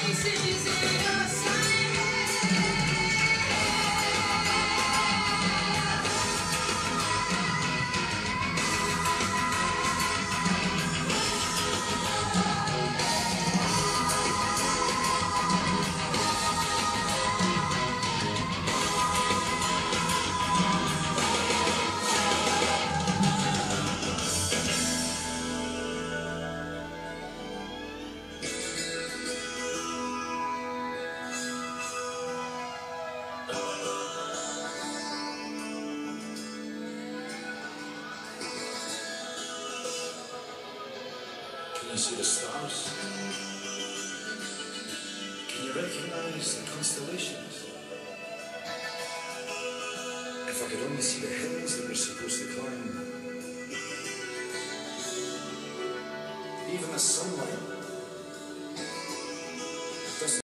Can you see the stars? Can you recognize the constellations? If I could only see the hills that we're supposed to climb. Even the sunlight